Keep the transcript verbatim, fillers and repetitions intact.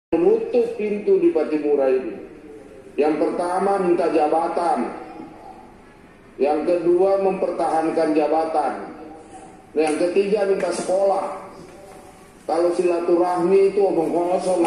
menutup pintu di Pattimura ini. Yang pertama minta jabatan, yang kedua mempertahankan jabatan, yang ketiga minta sekolah. Kalau silaturahmi itu omong kosong.